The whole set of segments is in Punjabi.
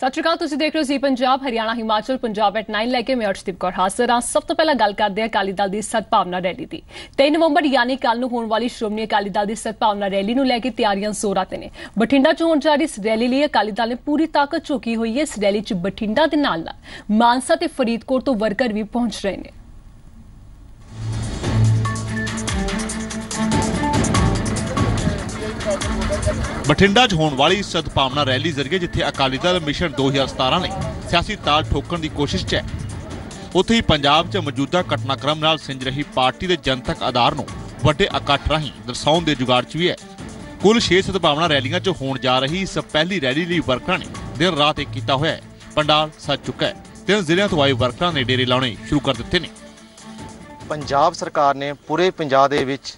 सत श्री अकाल, तुसीं देख रहे हो जी पंजाब हरियाणा हिमाचल पंजाब एट 9 लैके मैं अर्शदीप कौर हाजिर हाँ। सब तो पहला गल करते हैं अकाली दल की सद्भावना रैली की। 3 नवंबर यानी कल नूं होने वाली श्रोमणी अकाली दल की सद्भावना रैली नूं लैके तैयारियां जोरां ते ने। बठिंडा च होण जा रही इस रैली लई अकाली दल ने पूरी ताकत झोकी हुई है। इस रैली च बठिंडा दे नाल नाल मानसा ते फरीदकोट तो वर्कर भी पहुंच रहे हैं। बठिंडा च होने वाली सद्भावना रैली जरिए जिथे अकाली दल मिशन 2017 ने सियासी ताल ठोकण की कोशिश च है, उत्थे ही पंजाब च मौजूदा घटनाक्रम नाल सिंज रही पार्टी के जनतक आधार नूं वड्डे इकट्ठ राहीं दर्शाउण दे जुगाड़ च भी है। कुल 6 सद्भावना रैलियां च होण जा रही इस पहली रैली लई वर्करां ने दिन रात एक कीता होया है। पंडाल सज चुका है। 3 जिलियां तो आए वर्करां ने डेरे लाने शुरू कर दित्ते ने। पंजाब सरकार ने पूरे पंजाब दे विच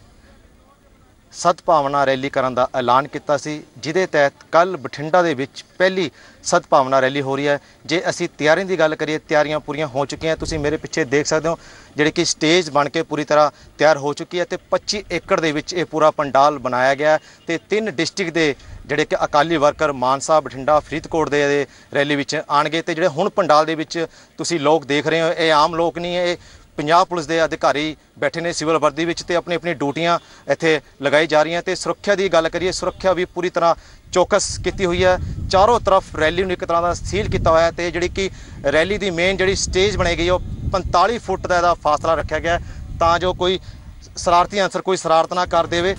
सद्भावना रैली करन दा ऐलान किया सी, जिहदे तहत कल बठिंडा दे विच पहली सद्भावना रैली हो रही है। जे असी तैयारियों की गल करिए, तैयारियां पूरियां हो चुकी हैं। तुसीं मेरे पिछे देख सकते हो जिहड़ी कि स्टेज बन के पूरी तरह तैयार हो चुकी है। तो 25 एकड़ दे विच ये पूरा पंडाल बनाया गया है। तो 3 डिस्ट्रिक्ट के जिहड़े कि अकाली वर्कर मानसा, बठिंडा, फरीदकोट दे रैली विच आणगे। ते जिहड़े हुण पंडाल दे विच तुसीं लोग देख रहे हो, ये आम लोग नहीं है, पंजाब पुलिस के अधिकारी बैठे ने सिविल वर्दी विच ते अपनी अपनी ड्यूटियां इत्थे लगाई जा रही हैं। तो सुरक्षा की गल करिए, सुरक्षा भी पूरी तरह चौकस की हुई है। चारों तरफ रैली नूं एक तरह का सील किया हुआ है। तो जिहड़ी कि रैली की मेन जिहड़ी स्टेज बनाई गई है, 45 फुट का फासला रखा गया तां जो कोई शरारती अंसर कोई शरारत ना कर देवे।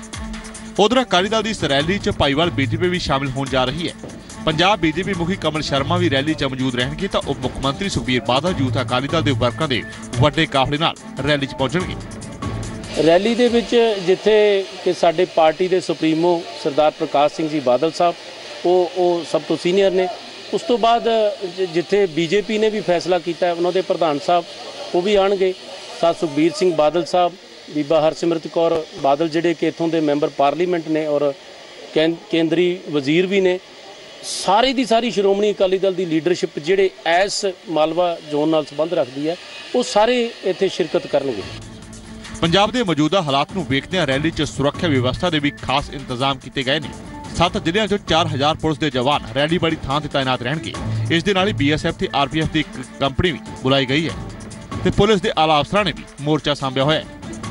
उधर अकाली दल की इस रैली च भाईवाल बीजेपी भी शामिल होने जा रही है। पंजाब बीजेपी मुखी कमल शर्मा भी रैली च मौजूद रहेंगे। तो उप मुख्यमंत्री सुखबीर बादल यूथ अकाली दल के वर्करां दे वड्डे काफले नाल रैली च पहुंचणगे। रैली दे विच जिथे कि साडे पार्टी के सुप्रीमो सरदार प्रकाश सिंह जी बादल साहब वो सब तो सीनियर ने, उस तो बाद जिथे बीजेपी ने भी फैसला किया उन्होंने प्रधान साहब वो भी आएंगे, साथ सुखबीर सिंह बादल साहब, बीबा हरसिमरत कौर बादल जिहड़े कि इत्थों के मैंबर पार्लीमेंट ने और केंद्री वजीर भी ने। सारी दी सारी श्रोमणी अकाली दल की लीडरशिप जिहड़े इस मालवा जोन नाल संबंध रखती है वो सारे इत्थे शिरकत करनगे। पंजाब के मौजूदा हालात नूं वेखदे रैली च सुरक्षा व्यवस्था के भी खास इंतजाम किए गए हैं। 7 जिलियां चों 4000 पुलिस के जवान रैली बड़ी थां ते तैनात रहणगे। इस दे नाल ही BSF ते RPF की कंपनी भी बुलाई गई है ते पुलिस के आला अफसरां ने भी मोर्चा सांभिया होया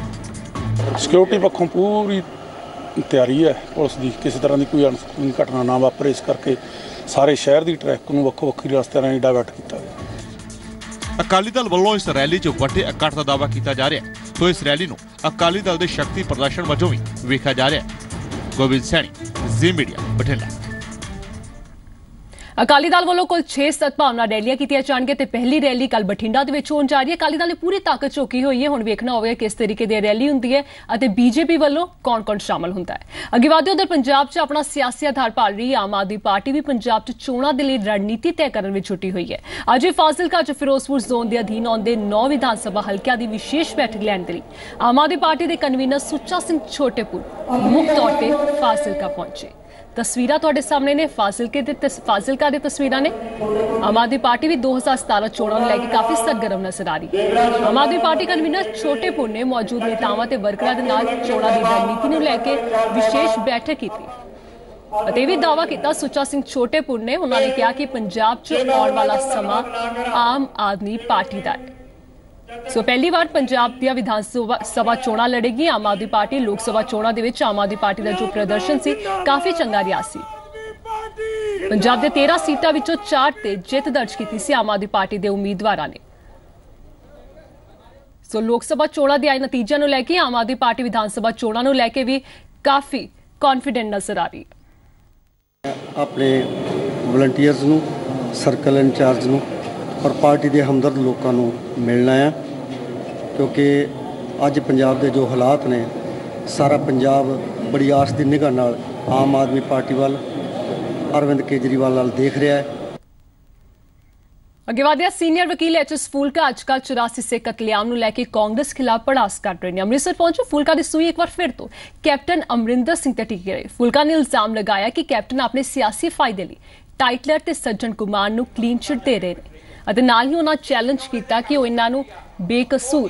है। सिक्योरिटी पक्षों पूरी तैयारी है पुलिस की, किसी तरह की कोई अनसुनी घटना ना वापरे, इस करके सारे शहर की ट्रैफिक को वक् वक्री रस्ते राਹੀਂ डाइवर्ट किया गया। अकाली दल वालों इस रैली च वड्डे इकट्ठ का दावा किया जा रहा है। तो इस रैली नूं अकाली दल के शक्ति प्रदर्शन वजों भी वेखा जा रहा है। Govind Saini, Zee media, Bathinda. अकाली दल वालों कुल 6 सद्भावना रैलियां कीतियां जाणगीआं ते पहली रैली कल बठिंडा दे विच होण जा रही है। अकाली दल ने पूरी ताकत झोकी हुई है। हुण वेखना होवेगा किस तरीके दी रैली हुंदी है अते बीजेपी वालों कौन-कौन शामिल हुंदा है। अगे वधदे उधर पंजाब च अपना सियासी आधार भाल रही आम आदमी पार्टी भी पंजाब च चोणां दे लई रणनीति तय करन विच जुटी हुई है। अज फाजिलका च फिरोजपुर जोन के अधीन आउंदे 9 विधान सभा हलकिआं दी विशेष बैठक लैण दे लई आम आदमी पार्टी के कन्वीनर सुच्चा सिंह छोटेपुर मुख्य तौर पर फाजिलका पहुंचे। तस्वीरां तुहाडे सामने ने फाजिलका दी तस्वीरां ने। आम आदमी पार्टी भी 2017 चोणां नूं लैके काफी सरगर्म नजर आ रही है। आम आदमी पार्टी कन्वीनर छोटेपुर ने मौजूद नेतावां ते वर्करां दे नाल चोणां दी रणनीति नूं लैके विशेष बैठक की ਅਤੇ ਵੀ ਦਾਅਵਾ ਕੀਤਾ ਸੁੱਚਾ ਸਿੰਘ छोटेपुर ने। उन्होंने ने कहा कि पंजाब च आउण वाला समा आम आदमी पार्टी दा है। सो पहली बार पंजाब दी विधान सभा चोणां लड़ेगी आम आदमी पार्टी। लोक सभा चोणां दे विच आम आदमी पार्टी का जो प्रदर्शन सी काफी चंगा रिहा सी। पंजाब दे 13 सीटां विचों 4 ते जित दर्ज कीती सी आम आदमी पार्टी दे उम्मीदवारां ने। सो लोक सभा चोणां दे आए नतीजों नूं लैके आम आदमी पार्टी विधान सभा चोणां नूं लैके भी काफी कॉन्फिडेंट नजर आ रही है। अपने वलंटियर्स नूं, सर्कल इंचार्ज नूं और पार्टी के हमदर्द लोगों को मिलना है, क्योंकि अज पंजाब के जो हालात ने सारा पंजाब बड़ी आस की निगाह नाल आम आदमी पार्टी वाल अरविंद केजरीवाल नाल देख रहा है। अगे वधिया सीनियर वकील HS फूलका अजकल 84 सिख कतलेआम नूं लैके कांग्रेस खिलाफ भड़ास कर रहे हैं। अमृतसर पहुंचे फूलका की सूई एक बार फिर तो कैप्टन अमरिंदर सिंह ते टिके रहे। फूलका ने इल्जाम लगाया कि कैप्टन अपने सियासी फायदे लिए टाइटलर ते सज्जन कुमार नूं क्लीन चिट दे रहे हैं ਅਤੇ ਨਾਲ ਹੀ ਉਹਨਾਂ ਚੈलेंज ਕੀਤਾ ਕਿ ਉਹ ਇਹਨਾਂ ਨੂੰ ਬੇਕਸੂਰ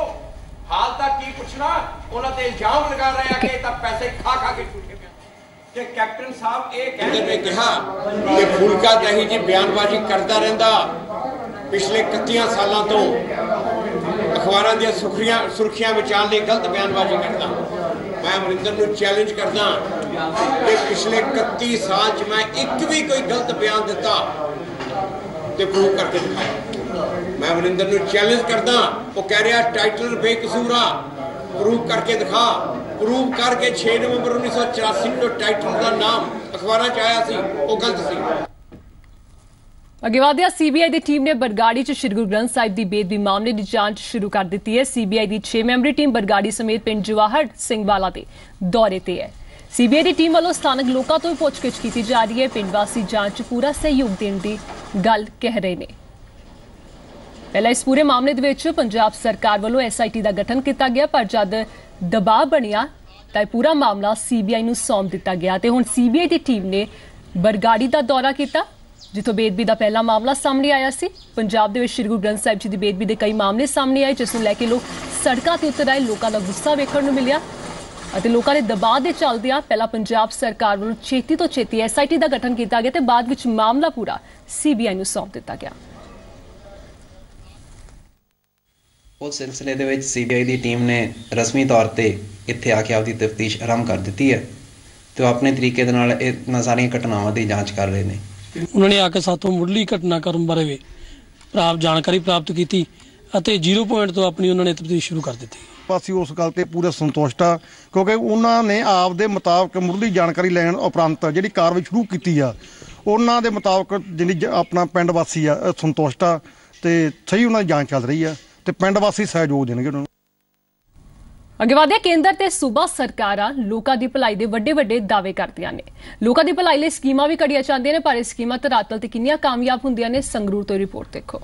हाल तक की पुछना उन्होंने इल्जाम लगा रहे हैं कि पैसे खा खा के झूठे कि कैप्टन साहब ये कहते कहा कि फुलका दही जी बयानबाजी करता रहिंदा पिछले 31 सालों तो अखबारों दी सुर्खियां बचाने लई गलत बयानबाजी करता। मैं अमरिंदर नूं चैलेंज करदा कि पिछले 31 साल च मैं एक भी कोई गलत बयान दिता तो प्रूव करके दिखाया। मैं अमरिंदर नूं चैलेंज करदा, वो कह रहा टाइटल बेकसूर आ, प्रूव करके दिखा। प्रूव करके 6 नवंबर 1984 को टाइटल का नाम अखबारों च आया सी, वो गलत सी। ਅੱਗੇ ਵਧਿਆ ਸੀਬੀਆਈ ਦੀ ਟੀਮ ਨੇ ਬਰਗਾੜੀ 'ਚ ਸ਼੍ਰੀ ਗੁਰੂ ਗ੍ਰੰਥ ਸਾਹਿਬ ਦੀ ਬੇਅਦਬੀ ਮਾਮਲੇ ਦੀ ਜਾਂਚ ਸ਼ੁਰੂ ਕਰ ਦਿੱਤੀ ਹੈ। ਸੀਬੀਆਈ ਦੀ 6 ਮੈਂਬਰੀ ਟੀਮ ਬਰਗਾੜੀ ਸਮੇਤ ਪਿੰਡ ਜਵਾਹਰ ਸਿੰਘ ਵਾਲਾ ਦੇ ਦੌਰੇ ਤੇ ਹੈ। ਸੀਬੀਆਈ ਦੀ ਟੀਮ ਵੱਲੋਂ ਸਥਾਨਕ ਲੋਕਾਂ ਤੋਂ ਵੀ ਪੁੱਛਗਿੱਛ ਕੀਤੀ ਜਾ ਰਹੀ ਹੈ। ਪਿੰਡ ਵਾਸੀ ਜਾਂਚ 'ਚ ਪੂਰਾ ਸਹਿਯੋਗ ਦੇਣ ਦੀ ਗੱਲ ਕਹਿ ਰਹੇ ਨੇ। ਪਹਿਲਾਂ ਇਸ ਪੂਰੇ ਮਾਮਲੇ ਦੇ ਵਿੱਚ ਪੰਜਾਬ ਸਰਕਾਰ ਵੱਲੋਂ ਐਸਆਈਟੀ ਦਾ ਗਠਨ ਕੀਤਾ ਗਿਆ, ਪਰ ਜਦ ਦਬਾਅ ਬਣਿਆ ਤਾਂ ਪੂਰਾ ਮਾਮਲਾ ਸੀਬੀਆਈ ਨੂੰ ਸੌਂਪ ਦਿੱਤਾ ਗਿਆ ਤੇ ਹੁਣ ਸੀਬੀਆਈ ਦੀ ਟੀਮ ਨੇ ਬਰਗਾੜੀ ਦਾ ਦੌਰਾ ਕੀਤਾ, ਜਿੱਥੋਂ ਬੇਦਬੀ ਦਾ ਪਹਿਲਾ ਮਾਮਲਾ ਸਾਹਮਣੇ ਆਇਆ ਸੀ। ਪੰਜਾਬ ਦੇ ਵਿੱਚ ਸ਼੍ਰੀ ਗੁਰੂ ਗ੍ਰੰਥ ਸਾਹਿਬ ਜੀ ਦੀ ਬੇਦਬੀ ਦੇ ਕਈ ਮਾਮਲੇ ਸਾਹਮਣੇ ਆਏ, ਜਿਸ ਨੂੰ ਲੈ ਕੇ ਲੋਕ ਸੜਕਾਂ ਤੇ ਉਤਰ ਆਏ। ਲੋਕਾਂ ਦਾ ਗੁੱਸਾ ਵੇਖਣ ਨੂੰ ਮਿਲਿਆ ਅਤੇ ਲੋਕਾਂ ਦੇ ਦਬਾਅ ਦੇ ਚੱਲਦਿਆਂ ਪਹਿਲਾਂ ਪੰਜਾਬ ਸਰਕਾਰ ਵੱਲੋਂ ਛੇਤੀ ਤੋਂ ਛੇਤੀ ਐਸਆਈਟੀ ਦਾ ਗਠਨ ਕੀਤਾ ਗਿਆ ਤੇ ਬਾਅਦ ਵਿੱਚ ਮਾਮਲਾ ਪੂਰਾ ਸੀਬੀਆਈ ਨੂੰ ਸੌਂਪ ਦਿੱਤਾ ਗਿਆ। ਉਸ ਸਿਲਸਿਲੇ ਦੇ ਵਿੱਚ ਸੀਬੀਆਈ ਦੀ ਟੀਮ ਨੇ ਰਸਮੀ ਤੌਰ ਤੇ ਇੱਥੇ ਆ ਕੇ ਆਪਦੀ ਤਫਤੀਸ਼ ਆਰੰਭ ਕਰ ਦਿੱਤੀ ਹੈ ਤੇ ਉਹ ਆਪਣੇ ਤਰੀਕੇ ਦੇ ਨਾਲ ਇਹਨਾਂ ਸਾਰੀਆਂ ਘਟਨਾਵਾਂ ਦੀ ਜਾਂਚ ਕਰ ਰਹੇ ਨੇ। उन्होंने आके साथों मुढ़ली घटनाक्रम बारे भी जानकारी प्राप्त की ਅਤੇ 0 ਪੁਆਇੰਟ ਤੋਂ ਆਪਣੀ ਉਹਨਾਂ ਨੇ ਤਫਤੀਸ਼ ਸ਼ੁਰੂ ਕਰ ਦਿੱਤੀ। ਅਸੀਂ ਉਸ ਗੱਲ ਤੇ ਪੂਰੇ ਸੰਤੁਸ਼ਟ ਆ ਕਿਉਂਕਿ ਉਹਨਾਂ ਨੇ ਆਪ ਦੇ ਮੁਤਾਬਕ ਮੁੱਢਲੀ ਜਾਣਕਾਰੀ ਲੈਣ ਉਪਰੰਤ ਜਿਹੜੀ ਕਾਰਵਾਈ ਸ਼ੁਰੂ ਕੀਤੀ ਆ, ਉਹਨਾਂ ਦੇ ਮੁਤਾਬਕ ਜਿਹੜੀ ਆਪਣਾ ਪਿੰਡ ਵਾਸੀ ਆ ਸੰਤੁਸ਼ਟ ਆ ਤੇ ਸਹੀ ਉਹਨਾਂ ਦੀ ਜਾਂਚ ਚੱਲ ਰਹੀ ਆ ਤੇ ਪਿੰਡ ਵਾਸੀ ਸਹਿਯੋਗ ਦੇਣਗੇ ਉਹਨਾਂ ਨੂੰ। ਅੱਗੇ ਵਧਿਆ ਕੇਂਦਰ ਤੇ ਸੂਬਾ ਸਰਕਾਰਾਂ ਲੋਕਾਂ ਦੀ ਭਲਾਈ ਦੇ ਵੱਡੇ ਵੱਡੇ ਦਾਅਵੇ ਕਰਦੀਆਂ ਨੇ। ਲੋਕਾਂ ਦੀ ਭਲਾਈ ਲਈ ਸਕੀਮਾਂ ਵੀ ਕੱਢੀਆਂ ਜਾਂਦੀਆਂ ਨੇ, ਪਰ ਇਹ ਸਕੀਮਾਂ ਧਰਾਤਲ ਤੇ ਕਿੰਨੀਆਂ ਕਾਮਯਾਬ ਹੁੰਦੀਆਂ ਨੇ, ਸੰਗਰੂਰ ਤੋਂ ਰਿਪੋਰਟ ਦੇਖੋ।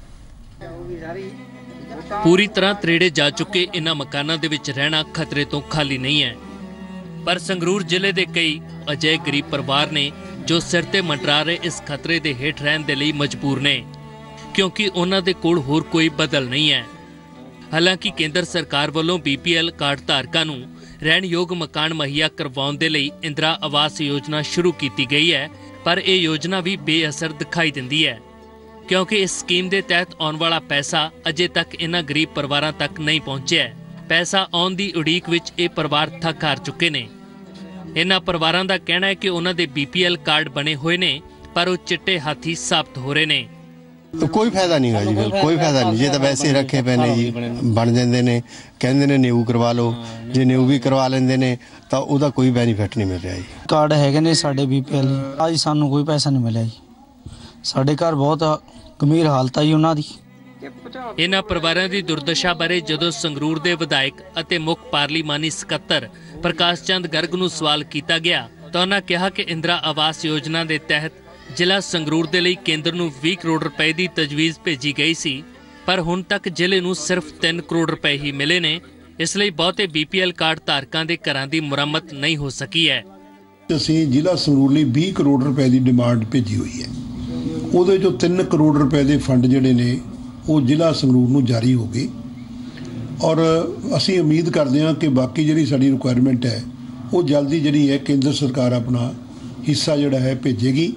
ਪੂਰੀ ਤਰ੍ਹਾਂ ਤਰੇੜੇ ਜਾ ਚੁੱਕੇ ਇਨ੍ਹਾਂ ਮਕਾਨਾਂ ਦੇ ਵਿੱਚ ਰਹਿਣਾ ਖਤਰੇ ਤੋਂ ਖਾਲੀ ਨਹੀਂ ਹੈ, ਪਰ ਸੰਗਰੂਰ ਜ਼ਿਲ੍ਹੇ ਦੇ ਕਈ ਅਜਿਹੇ ਗਰੀਬ ਪਰਿਵਾਰ ਨੇ ਜੋ ਸਿਰ ਤੇ ਮੰਡਰਾ ਰਹੇ ਇਸ ਖਤਰੇ ਦੇ ਹੇਠ ਰਹਿਣ ਦੇ ਲਈ ਮਜਬੂਰ ਨੇ, ਕਿਉਂਕਿ ਉਹਨਾਂ ਦੇ ਕੋਲ ਹੋਰ ਕੋਈ ਬਦਲ ਨਹੀਂ ਹੈ। ਹਾਲਾਂਕਿ ਕੇਂਦਰ ਸਰਕਾਰ ਵੱਲੋਂ ਬੀਪੀਐਲ ਕਾਰਡ ਧਾਰਕਾਂ ਨੂੰ ਰਹਿਣਯੋਗ ਮਕਾਨ ਮੁਹੱਈਆ ਕਰਵਾਉਣ ਦੇ ਲਈ ਇੰਦਰਾ ਆਵਾਸ ਯੋਜਨਾ ਸ਼ੁਰੂ ਕੀਤੀ ਗਈ ਹੈ, ਪਰ ਇਹ ਯੋਜਨਾ ਵੀ ਬੇਅਸਰ ਦਿਖਾਈ ਦਿੰਦੀ ਹੈ, ਕਿਉਂਕਿ ਇਸ ਸਕੀਮ ਦੇ ਤਹਿਤ ਆਉਣ ਵਾਲਾ ਪੈਸਾ ਅਜੇ ਤੱਕ ਇਨ੍ਹਾਂ ਗਰੀਬ ਪਰਿਵਾਰਾਂ ਤੱਕ ਨਹੀਂ ਪਹੁੰਚਿਆ। ਪੈਸਾ ਆਉਣ ਦੀ ਉਡੀਕ ਵਿੱਚ ਇਹ ਪਰਿਵਾਰ ਥੱਕ ਹਾਰ ਚੁੱਕੇ ਨੇ। ਇਨ੍ਹਾਂ ਪਰਿਵਾਰਾਂ ਦਾ ਕਹਿਣਾ ਹੈ ਕਿ ਉਹਨਾਂ ਦੇ ਬੀਪੀਐਲ ਕਾਰਡ ਬਣੇ ਹੋਏ ਨੇ, ਪਰ ਉਹ ਚਿੱਟੇ ਹਾਥੀ ਸਾਬਤ ਹੋ ਰਹੇ ਨੇ। ਕੋਈ ਫਾਇਦਾ ਨਹੀਂ ਗਾ ਜੀ, ਕੋਈ ਫਾਇਦਾ ਨਹੀਂ। ਜੇ ਤਾਂ ਵੈਸੇ ਰੱਖੇ ਪਏ ਨੇ ਜੀ, ਬਣ ਜਾਂਦੇ ਨੇ, ਕਹਿੰਦੇ ਨੇ ਨਿਊ ਕਰਵਾ ਲਓ, ਜੇ ਨਿਊ ਵੀ ਕਰਵਾ ਲੈਂਦੇ ਨੇ ਤਾਂ ਉਹਦਾ ਕੋਈ ਬੈਨੀਫਿਟ ਨਹੀਂ ਮਿਲ ਰਿਹਾ ਜੀ। ਕਾਰਡ ਹੈਗੇ ਨੇ ਸਾਡੇ ਬੀਪੀਐਲ, ਅੱਜ ਸਾਨੂੰ ਕੋਈ ਪੈਸਾ ਨਹੀਂ ਮਿਲਿਆ ਜੀ। ਸਾਡੇ ਘਰ ਬਹੁਤ ਗੰਭੀਰ ਹਾਲਤ ਹੈ ਜੀ ਉਹਨਾਂ ਦੀ। ਇਨ੍ਹਾਂ ਪਰਿਵਾਰਾਂ ਦੀ ਦੁਰਦਸ਼ਾ ਬਾਰੇ ਜਦੋਂ ਸੰਗਰੂਰ ਦੇ ਵਿਧਾਇਕ ਅਤੇ ਮੁੱਖ ਪਾਰਲੀਮਾਨੀ ਸਕੱਤਰ ਪ੍ਰਕਾਸ਼ ਚੰਦ ਗਰਗ ਨੂੰ ਸਵਾਲ ਕੀਤਾ ਗਿਆ ਤਾਂ ਉਹਨਾਂ ਕਿਹਾ ਕਿ ਇੰਦਰਾ ਆਵਾਸ ਯੋਜਨਾ ਦੇ ਤਹਿਤ ਜ਼ਿਲ੍ਹਾ ਸੰਗਰੂਰ ਦੇ ਲਈ ਕੇਂਦਰ ਨੂੰ 20 ਕਰੋੜ ਰੁਪਏ ਦੀ ਤਜਵੀਜ਼ ਭੇਜੀ ਗਈ ਸੀ, ਪਰ ਹੁਣ ਤੱਕ ਜ਼ਿਲ੍ਹੇ ਨੂੰ ਸਿਰਫ 3 ਕਰੋੜ ਰੁਪਏ ਹੀ ਮਿਲੇ ਨੇ। ਇਸ ਲਈ ਬਹੁਤੇ ਬੀਪੀਐਲ ਕਾਰਡ ਧਾਰਕਾਂ ਦੇ ਘਰਾਂ ਦੀ ਮੁਰੰਮਤ ਨਹੀਂ ਹੋ ਸਕੀ ਹੈ। ਅਸੀਂ ਜ਼ਿਲ੍ਹਾ ਸੰਗਰੂਰ ਲਈ 20 ਕਰੋੜ ਰੁਪਏ ਦੀ ਡਿਮਾਂਡ ਭੇਜੀ ਹੋਈ ਹੈ। ਉਹਦੇ ਚੋਂ 3 ਕਰੋੜ ਰੁਪਏ ਦੇ ਫੰਡ ਜਿਹੜੇ ਨੇ ਉਹ ਜ਼ਿਲ੍ਹਾ ਸੰਗਰੂਰ ਨੂੰ ਜਾਰੀ ਹੋ ਗਏ ਔਰ ਅਸੀਂ ਉਮੀਦ ਕਰਦੇ ਹਾਂ ਕਿ ਬਾਕੀ ਜਿਹੜੀ ਸਾਡੀ ਰਿਕੁਆਇਰਮੈਂਟ ਹੈ ਉਹ ਜਲਦੀ ਜਿਹੜੀ ਹੈ ਕੇਂਦਰ ਸਰਕਾਰ ਆਪਣਾ ਹਿੱਸਾ ਜਿਹੜਾ ਹੈ ਭੇਜੇਗੀ।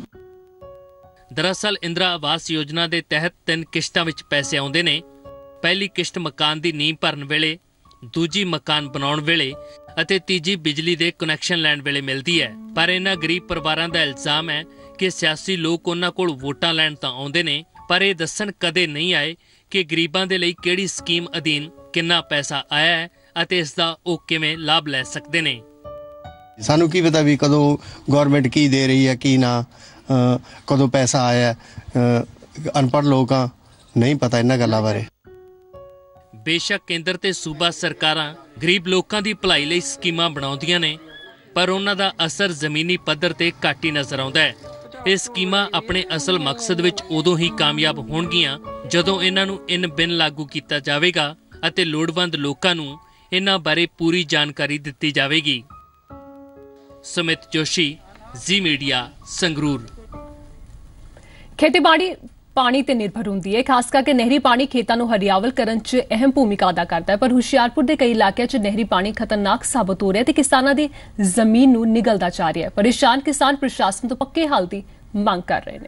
ਦਰਅਸਲ ਇੰਦਰਾ ਆਵਾਸ ਯੋਜਨਾ ਦੇ ਤਹਿਤ 3 ਕਿਸ਼ਤਾਂ ਵਿੱਚ ਪੈਸੇ ਆਉਂਦੇ ਨੇ। ਪਹਿਲੀ ਕਿਸ਼ਤ ਮਕਾਨ ਦੀ ਨੀਂਹ ਭਰਨ ਵੇਲੇ, ਦੂਜੀ ਮਕਾਨ ਬਣਾਉਣ ਵੇਲੇ ਅਤੇ ਤੀਜੀ ਬਿਜਲੀ ਦੇ ਕਨੈਕਸ਼ਨ ਲੈਣ ਵੇਲੇ ਮਿਲਦੀ ਹੈ। ਪਰ ਇਹਨਾਂ ਗਰੀਬ ਪਰਿਵਾਰਾਂ ਦਾ ਇਲਜ਼ਾਮ ਹੈ ਕਿ ਸਿਆਸੀ ਲੋਕ ਉਹਨਾਂ ਕੋਲ ਵੋਟਾਂ ਲੈਣ ਤਾਂ ਆਉਂਦੇ ਨੇ, ਪਰ ਇਹ ਦੱਸਣ ਕਦੇ ਨਹੀਂ ਆਏ ਕਿ ਗਰੀਬਾਂ ਦੇ ਲਈ ਕਿਹੜੀ ਸਕੀਮ ਅਧੀਨ ਕਿੰਨਾ ਪੈਸਾ ਆਇਆ ਹੈ ਅਤੇ ਇਸ ਦਾ ਉਹ ਕਿਵੇਂ ਲਾਭ ਲੈ ਸਕਦੇ ਨੇ। ਸਾਨੂੰ ਕੀ ਪਤਾ ਵੀ ਕਦੋਂ ਗਵਰਨਮੈਂਟ ਕੀ ਦੇ ਰਹੀ ਹੈ ਕੀ ਨਾ, ਕਦੋਂ ਪੈਸਾ ਆਇਆ। ਅਨਪੜ੍ਹ ਲੋਕਾਂ ਨਹੀਂ ਪਤਾ ਇਹਨਾਂ ਗੱਲਾਂ ਬਾਰੇ। ਬੇਸ਼ੱਕ ਕੇਂਦਰ ਤੇ ਸੂਬਾ ਸਰਕਾਰਾਂ ਗਰੀਬ ਲੋਕਾਂ ਦੀ ਭਲਾਈ ਲਈ ਸਕੀਮਾਂ ਬਣਾਉਂਦੀਆਂ ਨੇ, ਪਰ ਉਹਨਾਂ ਦਾ ਅਸਰ ਜ਼ਮੀਨੀ ਪੱਧਰ ਤੇ ਘੱਟ ਹੀ ਨਜ਼ਰ ਆਉਂਦਾ ਹੈ। ਇਹ ਸਕੀਮਾਂ ਆਪਣੇ ਅਸਲ ਮਕਸਦ ਵਿੱਚ ਉਦੋਂ ਹੀ ਕਾਮਯਾਬ ਹੋਣਗੀਆਂ ਜਦੋਂ ਇਹਨਾਂ ਨੂੰ ਇਨ ਬਿਨ ਲਾਗੂ ਕੀਤਾ ਜਾਵੇਗਾ ਅਤੇ ਲੋੜਵੰਦ ਲੋਕਾਂ ਨੂੰ ਇਹਨਾਂ ਬਾਰੇ ਪੂਰੀ ਜਾਣਕਾਰੀ ਦਿੱਤੀ ਜਾਵੇਗੀ। Sumit Joshi, Zee media, Sangrur. ਖੇਤੀਬਾੜੀ ਪਾਣੀ ਤੇ ਨਿਰਭਰ ਹੁੰਦੀ ਹੈ। ਖਾਸ ਕਰਕੇ ਨਹਿਰੀ ਪਾਣੀ ਖੇਤਾਂ ਨੂੰ ਹਰਿਆਵਲ ਕਰਨ 'ਚ ਅਹਿਮ ਭੂਮਿਕਾ ਅਦਾ ਕਰਦਾ ਹੈ, ਪਰ ਹੁਸ਼ਿਆਰਪੁਰ ਦੇ ਕਈ ਇਲਾਕਿਆਂ 'ਚ ਨਹਿਰੀ ਪਾਣੀ ਖਤਰਨਾਕ ਸਾਬਤ ਹੋ ਰਿਹਾ ਤੇ ਕਿਸਾਨਾਂ ਦੀ ਜ਼ਮੀਨ ਨੂੰ ਨਿਗਲਦਾ ਜਾ ਰਿਹਾ ਹੈ। ਪਰੇਸ਼ਾਨ ਕਿਸਾਨ ਪ੍ਰਸ਼ਾਸਨ ਤੋਂ ਪੱਕੇ ਹੱਲ ਦੀ ਮੰਗ ਕਰ ਰਹੇ ਨੇ।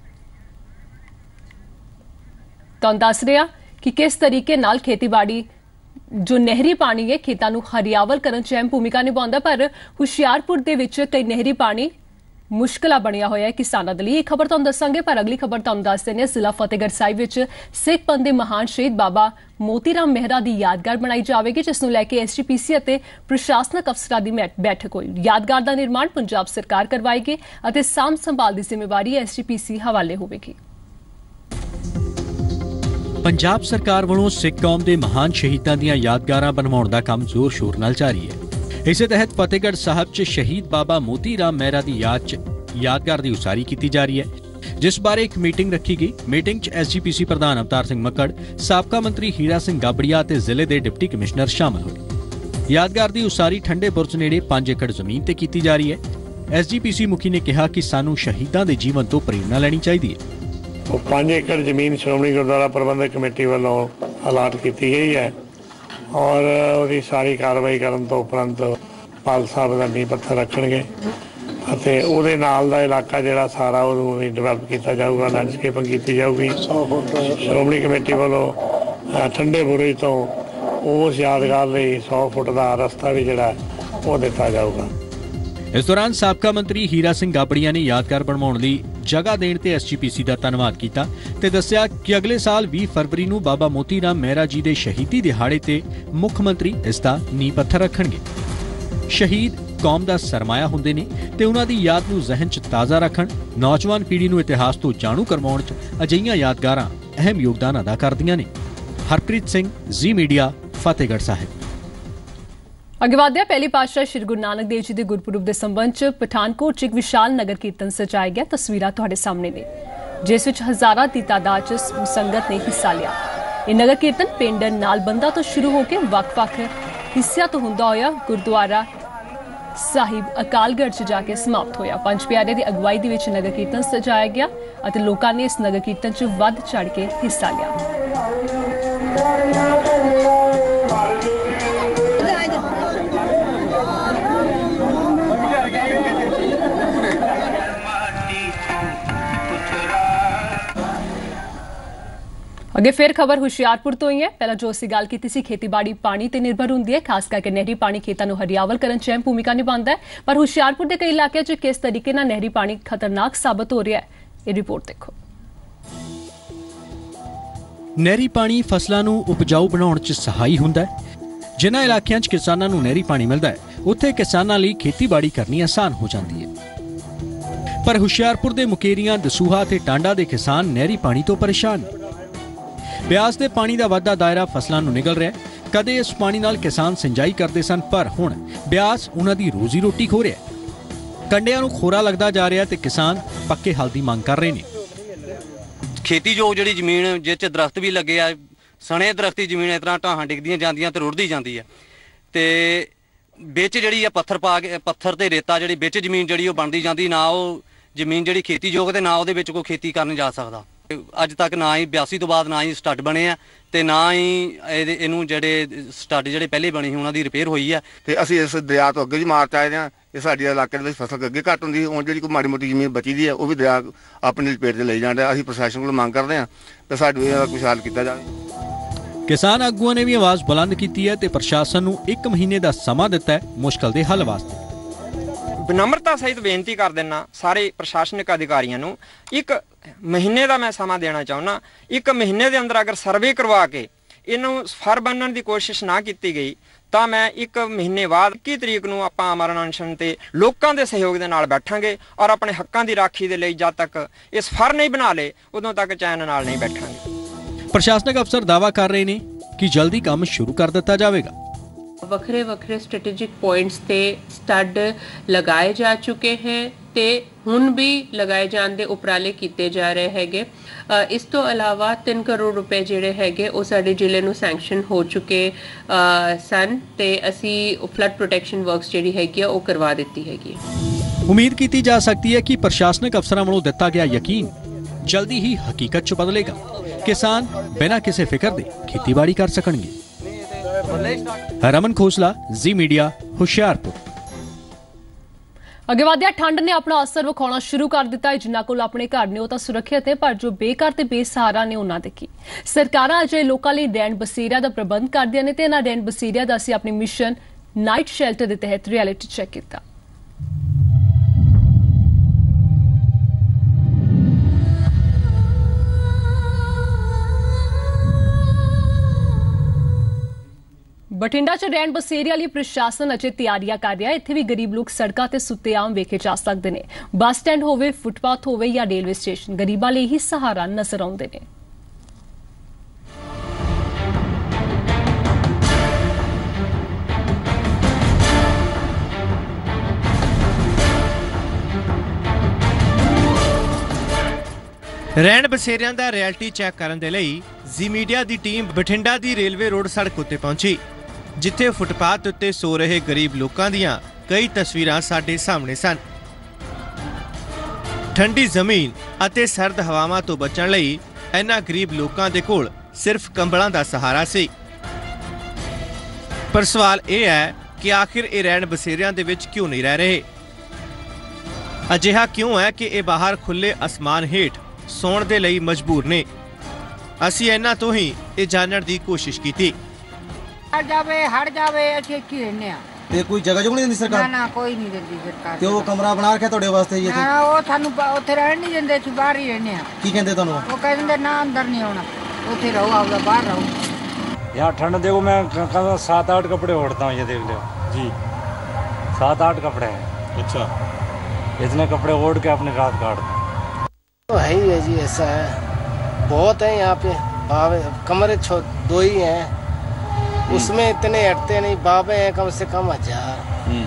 ਤੁਹਾਨੂੰ ਦੱਸ ਰਿਹਾ ਕਿ ਕਿਸ ਤਰੀਕੇ ਨਾਲ ਖੇਤੀਬਾੜੀ जो नहरी पानी है खेतों को हरियावल करने च अहम भूमिका निभाता, पर हुशियारपुर दे विच कई नहरी पानी मुश्किल बनिया होया है किसानों के लिए। ये खबर तुहानूं दसांगे, पर अगली खबर तुहानूं दस देने जिला फतेहगढ़ साहिब विच सिख पंथ दे महान शहीद बाबा मोतीराम मेहरा की यादगार बनाई जाएगी, जिस नूं लैके SGPC अते प्रशासनक अफसरां दी बैठक हुई। यादगार का निर्माण पंजाब सरकार करवाएगी अते साम संभाल की जिम्मेवारी SGPC हवाले होवेगी। पंजाब सरकार वालों सिख कौम के महान शहीदों दी यादगारां बनवाउण दा काम जोर शोर नाल जारी है। इस तहत फतेहगढ़ साहब च शहीद बाबा मोतीराम मेहरा की याद च यादगार की उसारी की जा रही है, जिस बारे एक मीटिंग रखी गई। मीटिंग च SGPC प्रधान अवतार सिंह मक्कड़, साबका मंत्री हीरा सिंह गाबड़िया ते जिले के डिप्टी कमिश्नर शामिल हुए। यादगार की उसारी ठंडे बुरज नेड़े 5 एकड़ जमीन ते की जा रही है। SGPC मुखी ने कहा कि सानू शहीदों के जीवन तो प्रेरणा लैनी चाहिए है। 5 एकड़ जमीन श्रोमणी गुरुद्वारा प्रबंधक कमेटी वालों अलाट की गई है और उसकी सारी कार्रवाई करने तो उपरंत पाल साहब का नींह पत्थर रखणगे ਅਤੇ ਉਹਦੇ ਨਾਲ ਦਾ ਇਲਾਕਾ ਜਿਹੜਾ ਸਾਰਾ ਉਹਨੂੰ ਵੀ ਡਿਵੈਲਪ ਕੀਤਾ ਜਾਊਗਾ, ਲੈਂਡਸਕੇਪਿੰਗ ਕੀਤੀ ਜਾਊਗੀ। ਸ਼੍ਰੋਮਣੀ ਕਮੇਟੀ ਵੱਲੋਂ ਠੰਡੇ ਬੁਰਜ ਤੋਂ ਉਸ ਯਾਦਗਾਰ ਲਈ 100 ਫੁੱਟ ਦਾ ਰਸਤਾ ਵੀ ਜਿਹੜਾ ਉਹ ਦਿੱਤਾ ਜਾਊਗਾ। इस दौरान साबका मंत्री हीरा सिंह गाबड़िया ने यादगार बनवाउण लई जगह देण ते SGPC का धन्नवाद किया ते दस्सिया कि अगले साल 20 फरवरी नूं बाबा मोतीराम मेहरा जी दे शहीदी दिहाड़े ते मुख मंत्री इसदा नींह पत्थर रखणगे। शहीद कौम दा सरमाया हुंदे ने ते उन्हां दी याद नूं जहन च ताज़ा रखण, नौजवान पीढ़ी नूं इतिहास तो जाणू करवाउण च अजिहियां यादगारां अहम योगदान अदा करदियां ने। Harpreet Singh, Zee media, Fatehgarh Sahib. अगे वधदे पहली पातशाह श्री गुरु नानक देव जी के गुरपुरब के संबंध च पठानकोट च एक विशाल नगर कीर्तन सजाया गया। तस्वीरां तुहाडे सामने ने, जिस विच हज़ारां दी तादाद च संगत ने हिस्सा लिया। यह नगर कीर्तन पिंड नालबंदा तो शुरू होकर वख-वख हिस्सियां तो हुंदा होया गुरुद्वारा साहिब अकालगढ़ च जाके समाप्त होया। पंज प्यारे की अगवाई दे विच नगर कीर्तन सजाया गया और लोगों ने इस नगर कीर्तन च वध चढ़ के हिस्सा लिया। अगे फिर खबर हुशियारपुर तो ही है। पहला जो असीं गल कीती सी खेतीबाड़ी पानी ते निर्भर हुंदी है, खास करके नहरी पानी खेतां नूं हरियावल करन च अहम भूमिका निभांदा है, पर हुशियारपुर के कई इलाकों च किस तरीके नाल नहरी पानी खतरनाक साबित हो रहा है, ये रिपोर्ट देखो। नहरी पानी फसलों नूं उपजाऊ बनाउण च सहाई हुंदा है। जिन्हां इलाकिਆਂ 'ਚ किसानां नूं नहरी पानी मिलदा है, उत्थे किसानां लई खेतीबाड़ी करनी आसान हो जाती है। पर हुशियारपुर के मुकेरियां, दसूहा ते टांडा के किसान नहरी पानी तो परेशान ने। ब्यास के पानी का वधदा दायरा फसलों नूं निगल रहा है। कदे इस पानी नाल किसान सिंचाई करते सन, पर हुण ब्यास उन्हां दी रोजी रोटी खो रहा है। कंडियां नूं खोरा लगदा जा रहा है ते किसान पक्के हल दी मंग कर रहे हैं। खेती जो जी जमीन जिस च दरख्त भी लगे आ, सने दरख्ती जमीन इस तरह ढाहां डिगदियां जांदियां ते रुड़दी जांदी है, ते बिच जिहड़ी आ पत्थर पा के पत्थर ते रेता जिहड़ी बिच जमीन जिहड़ी ओह बनदी जांदी, ना ओह जमीन जिहड़ी खेती योग ते ना उहदे विच कोई खेती करन जा सकदा। अज तक ना ही 82 तो बाद ना ही स्टड बने आ ते ना ही इहनूं जिहड़े स्टड जिहड़े पहले बने ही उन्हां दी रिपेयर होई है। ते असीं इस दरिया तो अगे भी मार च आए हां। ये साडे इलाके दे फसल अगे घट हुंदी, हुण जिहड़ी कोई माड़ी मोटी जमीन बची दी है वह भी दरिया अपनी लपेट ते लई जांदा। असीं प्रशासन कोल मंग करदे हां ते साडे इहदा कुछ हल कीता जावे। किसान आगूआं ने भी आवाज़ बुलंद की है ते प्रशासन नूं 1 महीने का समा दिता है मुश्किल के हल वास्ते। विनम्रता सहित बेनती कर देना सारे प्रशासनिक अधिकारियों नूं, 1 महीने का मैं समा देना चाहुंदा। 1 महीने के अंदर अगर सर्वे करवा के इनू फर बनने की कोशिश ना की गई तो मैं 1 महीने बाद 21 तरीक नूं आपां अमरण अनशन ते लोकां दे सहयोग दे नाल बैठांगे और अपने हक्कां दी राखी दे लई जद तक इस फर नहीं बना ले उदों तक चैन नाल नहीं बैठांगे। प्रशासनिक अफसर दावा कर रहे हैं कि जल्दी काम शुरू कर दिता जाएगा। ਵੱਖਰੇ ਵੱਖਰੇ ਸਟ੍ਰੈਟੇਜਿਕ ਪੁਆਇੰਟਸ ਤੇ ਸਟੱਡ ਲਗਾਏ ਜਾ ਚੁੱਕੇ हैं ਤੇ ਹੁਣ ਵੀ ਲਗਾਏ ਜਾਣ ਦੇ ਉਪਰਾਲੇ ਕੀਤੇ ਜਾ ਰਹੇ ਹੈਗੇ। ਇਸ ਤੋਂ ਇਲਾਵਾ 3 ਕਰੋੜ ਰੁਪਏ ਜਿਹੜੇ ਹੈਗੇ ਉਹ ਸਾਡੇ ਜ਼ਿਲ੍ਹੇ ਨੂੰ ਸੈਂਕਸ਼ਨ ਹੋ ਚੁੱਕੇ ਸਨ ਤੇ ਅਸੀਂ ਫਲੱਡ ਪ੍ਰੋਟੈਕਸ਼ਨ ਵਰਕਸ ਜਿਹੜੀ ਹੈਗੀ ਆ ਉਹ ਕਰਵਾ ਦਿੱਤੀ ਹੈਗੀ। उम्मीद की जा सकती है कि प्रशासनिक अफसरां ਵੱਲੋਂ ਦਿੱਤਾ ਗਿਆ ਯਕੀਨ जल्दी ही हकीकत च बदलेगा। किसान बिना किसी फिक्र दे खेतीबाड़ी कर सकणगे। Raman Khosla, Zee media, Hoshiarpur. ਅੱਗੇ ਵਧਿਆ ਠੰਡ ਨੇ ਆਪਣਾ ਅਸਰ ਵਿਖਾਉਣਾ ਸ਼ੁਰੂ ਕਰ ਦਿੱਤਾ ਹੈ। ਜਿਨ੍ਹਾਂ ਕੋਲ ਆਪਣੇ ਘਰ ਨੇ ਉਹ ਤਾਂ ਸੁਰੱਖਿਅਤ ਹੈ, ਪਰ ਜੋ ਬੇਘਰ ਤੇ ਬੇਸਹਾਰਾ ਨੇ ਉਹਨਾਂ ਦੇ ਕੀ। ਸਰਕਾਰਾਂ ਅਜੇ ਲੋਕਾਂ ਲਈ ਰੈਣ ਬਸੇਰਿਆਂ ਦਾ ਪ੍ਰਬੰਧ ਕਰਦੀਆਂ ਨੇ ਤੇ ਇਹਨਾਂ ਰੈਣ ਬਸੇਰਿਆਂ ਦਾ ਅਸੀਂ ਆਪਣੀ ਮਿਸ਼ਨ ਨਾਈਟ ਸ਼ੈਲਟਰ ਦੇ ਤਹਿਤ ਰਿਐਲਿਟੀ ਚੈੱਕ ਕੀਤਾ। ਬਠਿੰਡਾ 'ਚ ਰੈਣ ਬਸੇਰਿਆਂ ਲਈ ਪ੍ਰਸ਼ਾਸਨ ਅਜੇ ਤਿਆਰੀਆਂ ਕਰ ਰਿਹਾ ਹੈ। ਇੱਥੇ ਵੀ ਗਰੀਬ ਲੋਕ ਸੜਕਾਂ ਤੇ ਸੁੱਤੇ ਆਮ ਵੇਖੇ ਜਾ ਸਕਦੇ ਨੇ। ਬੱਸ ਸਟੈਂਡ ਹੋਵੇ, ਫੁੱਟਪਾਥ ਹੋਵੇ ਜਾਂ ਰੇਲਵੇ ਸਟੇਸ਼ਨ, ਗਰੀਬਾਂ ਲਈ ਹੀ ਸਹਾਰਾ ਨਜ਼ਰ ਆਉਂਦੇ ਨੇ। ਰੈਣ ਬਸੇਰਿਆਂ ਦਾ ਰਿਐਲਿਟੀ ਚੈੱਕ ਕਰਨ ਦੇ ਲਈ ਜੀ ਮੀਡੀਆ ਦੀ ਟੀਮ ਬਠਿੰਡਾ ਦੀ ਰੇਲਵੇ ਰੋਡ ਸੜਕ ਉੱਤੇ ਪਹੁੰਚੀ, ਜਿੱਥੇ ਫੁੱਟਪਾਥ ਉੱਤੇ ਸੋ ਰਹੇ ਗਰੀਬ ਲੋਕਾਂ ਦੀਆਂ ਕਈ ਤਸਵੀਰਾਂ ਸਾਡੇ ਸਾਹਮਣੇ ਸਨ। ਠੰਡੀ ਜ਼ਮੀਨ ਅਤੇ ਸਰਦ ਹਵਾਵਾਂ ਤੋਂ ਬਚਣ ਲਈ ਇਹਨਾਂ ਗਰੀਬ ਲੋਕਾਂ ਦੇ ਕੋਲ ਸਿਰਫ ਕੰਬਲਾਂ ਦਾ ਸਹਾਰਾ ਸੀ। ਪਰ ਸਵਾਲ ਇਹ ਹੈ ਕਿ ਆਖਿਰ ਇਹ ਰੈਣ ਬਸੇਰਿਆਂ ਦੇ ਵਿੱਚ ਕਿਉਂ ਨਹੀਂ ਰਹਿ ਰਹੇ? ਅਜਿਹਾ ਕਿਉਂ ਹੈ ਕਿ ਇਹ ਬਾਹਰ ਖੁੱਲੇ ਅਸਮਾਨ ਹੇਠ ਸੌਣ ਦੇ ਲਈ ਮਜਬੂਰ ਨੇ? ਅਸੀਂ ਇਹਨਾਂ ਤੋਂ ਹੀ ਇਹ ਜਾਣਨ ਦੀ ਕੋਸ਼ਿਸ਼ ਕੀਤੀ। ਹਟ ਜਾਵੇ ਅਸੀਂ ਇੱਥੇ ਰਹਿੰਦੇ ਆ ਤੇ ਕੋਈ ਜਗ੍ਹਾ ਜੁਗ ਨਹੀਂ ਦਿੰਦੀ ਸਰਕਾਰ? ਨਾ ਕੋਈ ਨਹੀਂ ਦਿੰਦੀ ਸਰਕਾਰ। ਤੇ ਉਹ ਕਮਰਾ ਬਣਾ ਰੱਖਿਆ ਤੁਹਾਡੇ ਵਾਸਤੇ ਜੀ ਇੱਥੇ? ਨਾ ਉਹ ਸਾਨੂੰ ਉੱਥੇ ਰਹਿਣ ਨਹੀਂ ਦਿੰਦੇ, ਅਸੀਂ ਬਾਹਰ ਹੀ ਰਹਿੰਦੇ ਆ। ਕੀ ਕਹਿੰਦੇ ਤੁਹਾਨੂੰ? ਉਹ ਕਹਿੰਦੇ ਨਾ ਅੰਦਰ ਨਹੀਂ ਆਉਣਾ, ਉੱਥੇ ਰਹੋ, ਆਪਦਾ बाहर रहो। यहाँ ठंड देखो, मैं 7-8 कपड़े ओढ़ता हूँ, ये देख लो जी, 7-8 कपड़े हैं। अच्छा, इतने कपड़े ओढ़ के अपनी रात काटते हैं। तो है ही है जी, ऐसा है, बहुत है यहाँ पे। बाबे कमरे 2 ही हैं, उसमें इतने हटते नहीं। बाबे हैं कम से कम 1000,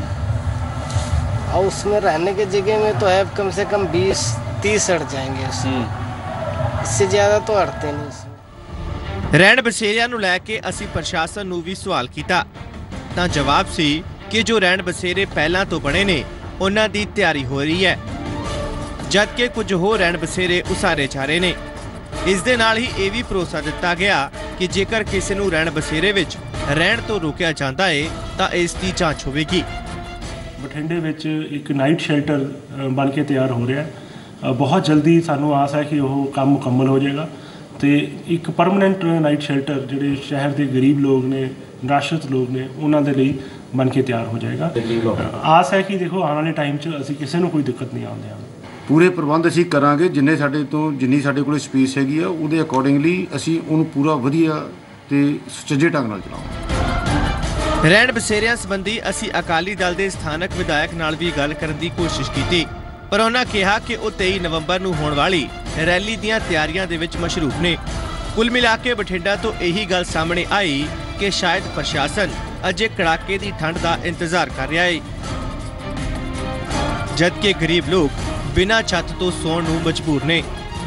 और उसमें रहने की जगह में तो है कम से कम 20-30 हट जाएंगे उसमें, इससे ज़्यादा तो हटते नहीं उसमें। ਰੈਣ ਬਸੇਰਿਆਂ ਨੂੰ ਲੈ ਕੇ ਅਸੀਂ ਪ੍ਰਸ਼ਾਸਨ ਨੂੰ ਵੀ ਸਵਾਲ ਕੀਤਾ ਤਾਂ ਜਵਾਬ ਸੀ ਕਿ ਜੋ ਰੈਣ ਬਸੇਰੇ ਪਹਿਲਾਂ ਤੋਂ ਬਣੇ ਨੇ ਉਹਨਾਂ ਦੀ ਤਿਆਰੀ ਹੋ ਰਹੀ ਹੈ, ਜਦਕਿ ਕੁਝ ਹੋਰ ਰੈਣ ਬਸੇਰੇ ਉਸਾਰੇ ਜਾ ਰਹੇ ਨੇ। ਇਸ ਦੇ ਨਾਲ ਹੀ ਇਹ ਵੀ ਭਰੋਸਾ ਦਿੱਤਾ ਗਿਆ ਕਿ ਜੇਕਰ ਕਿਸੇ ਨੂੰ ਰੈਣ ਬਸੇਰੇ ਵਿੱਚ ਰਹਿਣ ਤੋਂ ਰੋਕਿਆ ਜਾਂਦਾ ਹੈ ਤਾਂ ਇਸ ਦੀ ਜਾਂਚ ਹੋਵੇਗੀ। ਬਠਿੰਡੇ ਵਿੱਚ ਇੱਕ ਨਾਈਟ ਸ਼ੈਲਟਰ ਬਣ ਕੇ ਤਿਆਰ ਹੋ ਰਿਹਾ ਹੈ। ਬਹੁਤ ਜਲਦੀ ਸਾਨੂੰ ਆਸ ਹੈ ਕਿ ਉਹ ਕੰਮ ਮੁਕੰਮਲ ਹੋ ਜਾਏਗਾ ਤੇ ਇੱਕ ਪਰਮਨੈਂਟ ਨਾਈਟ ਸ਼ੈਲਟਰ ਜਿਹੜੇ ਸ਼ਹਿਰ ਦੇ ਗਰੀਬ ਲੋਕ ਨੇ, ਨਿਰਾਸ਼ਿਤ ਲੋਕ ਨੇ, ਉਹਨਾਂ ਦੇ ਲਈ ਬਣ ਕੇ ਤਿਆਰ ਹੋ ਜਾਏਗਾ। ਆਸ ਹੈ ਕਿ ਦੇਖੋ ਆਉਣ ਵਾਲੇ ਟਾਈਮ 'ਚ ਅਸੀਂ ਕਿਸੇ ਨੂੰ ਕੋਈ ਦਿੱਕਤ ਨਹੀਂ ਆਉਣ ਦਿਆਂਗੇ। ਪੂਰੇ ਪ੍ਰਬੰਧ ਅਸੀਂ ਕਰਾਂਗੇ, ਜਿੰਨੀ ਸਾਡੇ ਕੋਲ ਸਪੇਸ ਹੈਗੀ ਆ ਉਹਦੇ ਅਕੋਰਡਿੰਗਲੀ ਅਸੀਂ ਉਹਨੂੰ ਪੂਰਾ ਵਧੀਆ ਤੇ ਸੁਚੱਜੇ ਢੰਗ ਨਾਲ ਚਲਾਵਾਂਗੇ। ਰੈਣ ਬਸੇਰਿਆਂ ਸੰਬੰਧੀ ਅਸੀਂ ਅਕਾਲੀ ਦਲ ਦੇ ਸਥਾਨਕ ਵਿਧਾਇਕ ਨਾਲ ਵੀ ਗੱਲ ਕਰਨ ਦੀ ਕੋਸ਼ਿਸ਼ ਕੀਤੀ, ਪਰ ਉਹਨਾਂ ਕਿਹਾ ਕਿ ਉਹ 23 ਨਵੰਬਰ ਨੂੰ ਹੋਣ ਵਾਲੀ ਰੈਲੀ ਦੀਆਂ ਤਿਆਰੀਆਂ ਦੇ ਵਿੱਚ ਮਸ਼ਰੂਫ ਨੇ। ਕੁੱਲ ਮਿਲਾ ਕੇ ਬਠਿੰਡਾ ਤੋਂ ਇਹੀ ਗੱਲ ਸਾਹਮਣੇ ਆਈ ਕਿ ਸ਼ਾਇਦ ਪ੍ਰਸ਼ਾਸਨ ਅਜੇ ਕੜਾਕੇ ਦੀ ਠੰਡ ਦਾ ਇੰਤਜ਼ਾਰ ਕਰ ਰਿਹਾ ਹੈ, ਜਦਕਿ ਗਰੀਬ ਲੋਕ ਬਿਨਾਂ ਛੱਤ ਤੋਂ ਸੌਣ ਨੂੰ ਮਜਬੂਰ ਨੇ।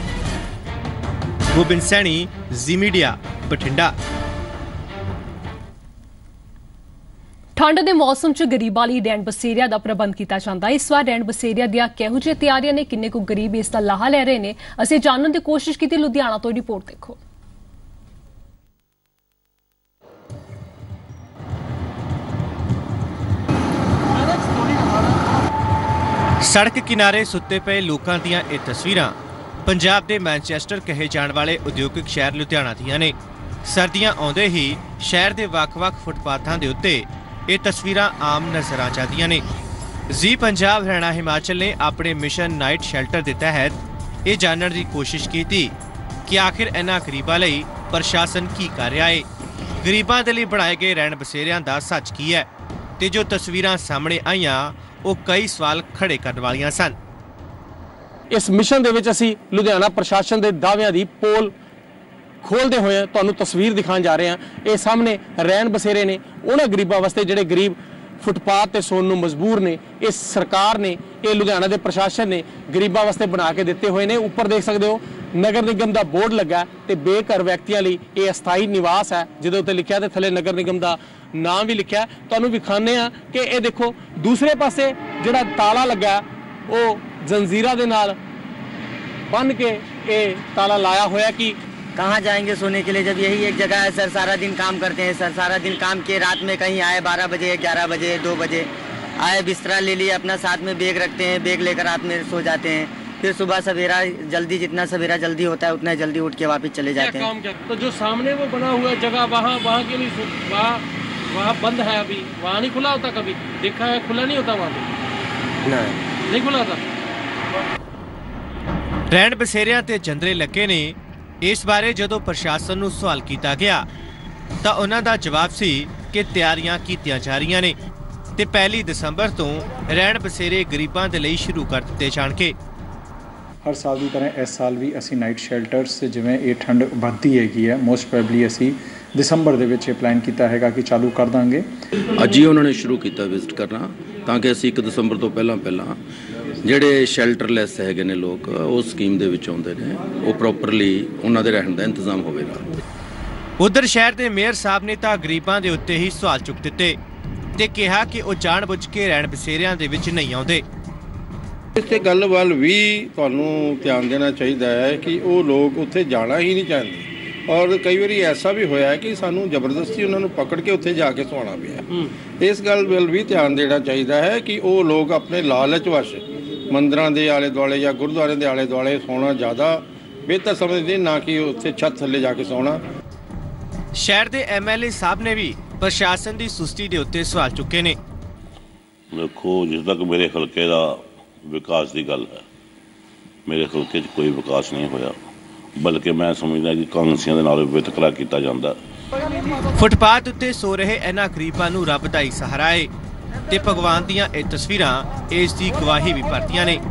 ਗੋਬਿੰਦ ਸੈਣੀ, ਜੀ ਮੀਡੀਆ, ਬਠਿੰਡਾ। ਠੰਡ ਦੇ ਮੌਸਮ 'ਚ ਗਰੀਬਾਂ ਲਈ ਰੈਣ ਬਸੇਰਿਆਂ ਦਾ ਪ੍ਰਬੰਧ ਕੀਤਾ ਜਾਂਦਾ ਹੈ। ਇਸ ਵਾਰ ਰੈਣ ਬਸੇਰਿਆਂ ਦੀਆਂ ਕਿਹੋ ਜਿਹੀ ਤਿਆਰੀਆਂ ਨੇ, ਕਿੰਨੇ ਕੁ ਗਰੀਬ ਇਸ ਦਾ ਲਾਹਾ ਲੈ ਰਹੇ ਨੇ, ਅਸੀਂ ਜਾਣਨ ਦੀ ਕੋਸ਼ਿਸ਼ ਕੀਤੀ। ਲੁਧਿਆਣਾ ਤੋਂ ਰਿਪੋਰਟ ਦੇਖੋ। ਸੜਕ ਕਿਨਾਰੇ ਸੁੱਤੇ ਪਏ ਲੋਕਾਂ ਦੀਆਂ ਇਹ ਤਸਵੀਰਾਂ ਪੰਜਾਬ ਦੇ ਮੈਨਚੈਸਟਰ ਕਹੇ ਜਾਣ ਵਾਲੇ ਉਦਯੋਗਿਕ ਸ਼ਹਿਰ ਲੁਧਿਆਣਾ ਦੀਆਂ ਨੇ। ਸਰਦੀਆਂ ਆਉਂਦੇ ਹੀ ਸ਼ਹਿਰ ਦੇ ਵੱਖ-ਵੱਖ ਫੁੱਟਪਾਥਾਂ ਦੇ ਉੱਤੇ ਇਹ ਤਸਵੀਰਾਂ ਆਮ ਨਜ਼ਰ ਆ ਜਾਂਦੀਆਂ ਨੇ। ਜੀ ਪੰਜਾਬ ਹਰਿਆਣਾ ਹਿਮਾਚਲ ਨੇ ਆਪਣੇ ਮਿਸ਼ਨ ਨਾਈਟ ਸ਼ੈਲਟਰ ਦੇ ਤਹਿਤ ਇਹ ਜਾਣਨ ਦੀ ਕੋਸ਼ਿਸ਼ ਕੀਤੀ ਕਿ ਆਖਿਰ ਇਹਨਾਂ ਗਰੀਬਾਂ ਲਈ ਪ੍ਰਸ਼ਾਸਨ ਕੀ ਕਰ ਰਿਹਾ ਹੈ, ਗਰੀਬਾਂ ਦੇ ਲਈ ਬਣਾਏ ਗਏ ਰਹਿਣ ਬਸੇਰਿਆਂ ਦਾ ਸੱਚ ਕੀ ਹੈ, ਤੇ ਜੋ ਤਸਵੀਰਾਂ ਸਾਹਮਣੇ ਆਈਆਂ ਉਹ ਕਈ ਸਵਾਲ ਖੜੇ ਕਰਨ ਵਾਲੀਆਂ ਸਨ। ਇਸ ਮਿਸ਼ਨ ਦੇ ਵਿੱਚ ਅਸੀਂ ਲੁਧਿਆਣਾ ਪ੍ਰਸ਼ਾਸਨ ਦੇ ਦਾਅਵਿਆਂ ਦੀ ਪੋਲ ਖੋਲਦੇ ਹੋਏ ਤੁਹਾਨੂੰ ਤਸਵੀਰ ਦਿਖਾਉਣ ਜਾ ਰਹੇ ਹਾਂ। ਇਹ ਸਾਹਮਣੇ ਰਹਿਣ ਬਸੇਰੇ ਨੇ ਉਹਨਾਂ ਗਰੀਬਾਂ ਵਾਸਤੇ ਜਿਹੜੇ ਗਰੀਬ ਫੁੱਟਪਾਥ ਤੇ ਸੌਣ ਨੂੰ ਮਜਬੂਰ ਨੇ। ਇਹ ਸਰਕਾਰ ਨੇ, ਇਹ ਲੁਧਿਆਣਾ ਦੇ ਪ੍ਰਸ਼ਾਸਨ ਨੇ ਗਰੀਬਾਂ ਵਾਸਤੇ ਬਣਾ ਕੇ ਦਿੱਤੇ ਹੋਏ ਨੇ। ਉੱਪਰ ਦੇਖ ਸਕਦੇ ਹੋ ਨਗਰ ਨਿਗਮ ਦਾ ਬੋਰਡ ਲੱਗਾ ਤੇ ਬੇਘਰ ਵਿਅਕਤੀਆਂ ਲਈ ਇਹ ਅਸਥਾਈ ਨਿਵਾਸ ਹੈ, ਜਿਹਦੇ ਉੱਤੇ ਲਿਖਿਆ ਤੇ ਥੱਲੇ ਨਗਰ ਨਿਗਮ ਦਾ ਨਾਮ ਵੀ ਲਿਖਿਆ। ਤੁਹਾਨੂੰ ਵਿਖਾਉਂਦੇ ਆ ਕਿ ਇਹ ਦੇਖੋ ਦੂਸਰੇ ਪਾਸੇ ਜਿਹੜਾ ਤਾਲਾ ਲੱਗਾ ਉਹ ਜ਼ੰਜੀਰਾਂ ਦੇ ਨਾਲ ਬੰਨ ਕੇ ये ताला लाया हुआ है कि कहाँ जाएंगे सोने के लिए जब यही एक जगह है सर। सारा दिन काम करते हैं सर, सारा दिन काम किए, रात में कहीं आए 12 बजे 11 बजे 2 बजे आए, बिस्तरा ले लिए अपना, साथ में बैग रखते हैं, बैग लेकर रात में सो जाते हैं, फिर सुबह सवेरा जल्दी, जितना सवेरा जल्दी होता है उतना जल्दी उठ के वापस चले जाते हैं। तो जो सामने वो बना हुआ जगह वहाँ के लिए वहाँ बंद है अभी, वहाँ नहीं खुला होता? कभी देखा है खुला नहीं होता वहाँ पे? नहीं खुला होता। ਰਹਿਣ ਬਸੇਰਿਆਂ ਤੇ ਜੰਦਰੇ ਲੱਗੇ ਨੇ। ਇਸ ਬਾਰੇ ਜਦੋਂ ਪ੍ਰਸ਼ਾਸਨ ਨੂੰ ਸਵਾਲ ਕੀਤਾ ਗਿਆ ਤਾਂ ਉਹਨਾਂ ਦਾ ਜਵਾਬ ਸੀ ਕਿ ਤਿਆਰੀਆਂ ਕੀਤੀਆਂ ਜਾ ਰਹੀਆਂ ਨੇ ਤੇ 1 ਦਸੰਬਰ ਤੋਂ ਰਹਿਣ ਬਸੇਰੇ ਗਰੀਬਾਂ ਦੇ ਲਈ ਸ਼ੁਰੂ ਕਰ ਦਿੱਤੇ ਜਾਣਗੇ। हर साल की तरह इस साल भी असी नाइट शेल्टर्स जिवें ये ठंड बढ़ती हैगी है, मोस्ट प्रोबेबली असी दिसंबर ਦੇ ਵਿੱਚ ਪਲਾਨ ਕੀਤਾ ਹੈਗਾ ਕਿ ਚਾਲੂ ਕਰ ਦਾਂਗੇ। ਅੱਜ ਹੀ ਉਹਨਾਂ ਨੇ ਸ਼ੁਰੂ ਕੀਤਾ ਵਿਜ਼ਿਟ ਕਰਨਾ ਤਾਂ ਕਿ ਅਸੀਂ 1 ਦਸੰਬਰ ਤੋਂ ਪਹਿਲਾਂ ਜਿਹੜੇ ਸ਼ੈਲਟਰਲੈਸ ਹੈਗੇ ਨੇ ਲੋਕ ਉਹ ਸਕੀਮ ਦੇ ਵਿੱਚ ਆਉਂਦੇ ਨੇ, ਉਹ ਪ੍ਰੋਪਰਲੀ ਉਹਨਾਂ ਦੇ ਰਹਿਣ ਦਾ ਇੰਤਜ਼ਾਮ ਹੋਵੇਗਾ। ਉਧਰ ਸ਼ਹਿਰ ਦੇ ਮੇਅਰ ਸਾਹਿਬ ਨੇ ਤਾਂ ਗਰੀਬਾਂ ਦੇ ਉੱਤੇ ਹੀ ਸਵਾਲ ਚੁੱਕ ਦਿੱਤੇ ਤੇ ਕਿਹਾ ਕਿ ਉਹ ਜਾਣਬੁੱਝ ਕੇ ਰਹਿਣ ਬਸੇਰਿਆਂ ਦੇ ਵਿੱਚ ਨਹੀਂ ਆਉਂਦੇ। ਇਸ ਗੱਲ ਵੱਲ ਵੀ ਤੁਹਾਨੂੰ ਧਿਆਨ ਦੇਣਾ ਚਾਹੀਦਾ ਹੈ ਕਿ ਉਹ ਲੋਕ ਉੱਥੇ ਜਾਣਾ ਹੀ ਨਹੀਂ ਚਾਹੁੰਦੇ ਔਰ ਕਈ ਵਾਰੀ ਐਸਾ ਵੀ ਹੋਇਆ ਕਿ ਸਾਨੂੰ ਜ਼ਬਰਦਸਤੀ ਉਹਨਾਂ ਨੂੰ ਪਕੜ ਕੇ ਉੱਥੇ ਜਾ ਕੇ ਸੌਣਾ ਪਿਆ। ਇਸ ਗੱਲ ਵੱਲ ਵੀ ਧਿਆਨ ਦੇਣਾ ਚਾਹੀਦਾ ਹੈ ਕਿ ਉਹ ਲੋਕ ਆਪਣੇ ਲਾਲਚ ਵਸ਼ ਮੰਦਰਾਂ ਦੇ ਆਲੇ ਦੁਆਲੇ ਜਾਂ ਗੁਰਦੁਆਰੇ ਦੇ ਆਲੇ ਦੁਆਲੇ ਸੌਣਾ ਜ਼ਿਆਦਾ ਬਿਹਤਰ ਸਮਝਦੇ, ਨਾ ਕਿ ਉੱਥੇ ਛੱਤ ਥੱਲੇ ਜਾ ਕੇ ਸੌਣਾ। ਸ਼ਹਿਰ ਦੇ ਐਮਐਲਏ ਸਾਹਿਬ ਨੇ ਵੀ ਪ੍ਰਸ਼ਾਸਨ ਦੀ ਸੁਸਤੀ ਦੇ ਉੱਤੇ ਸਵਾਲ ਚੁੱਕੇ ਨੇ। ਦੇਖੋ, ਜਿਸ ਤੱਕ ਮੇਰੇ ਹਲਕੇ ਦਾ ਵਿਕਾਸ ਦੀ ਗੱਲ ਹੈ, ਮੇਰੇ ਹਲਕੇ 'ਚ ਕੋਈ ਵਿਕਾਸ ਨਹੀਂ ਹੋਇਆ, ਬਲਕਿ ਮੈਂ ਸਮਝਦਾ ਕਿ ਕਾਂਗਰਸੀਆਂ ਦੇ ਨਾਲ ਵਿਤਕਰਾ ਕੀਤਾ ਜਾਂਦਾ। ਫੁੱਟਪਾਥ ਉੱਤੇ ਸੋ ਰਹੇ ਇਹਨਾਂ ਗਰੀਬਾਂ ਨੂੰ ਰੱਬ ਦਾ ਹੀ ਸਹਾਰਾ ਹੈ ਤੇ ਭਗਵਾਨ ਦੀਆਂ ਇਹ ਤਸਵੀਰਾਂ ਇਸ ਦੀ ਗਵਾਹੀ ਵੀ ਭਰਦੀਆਂ ਨੇ।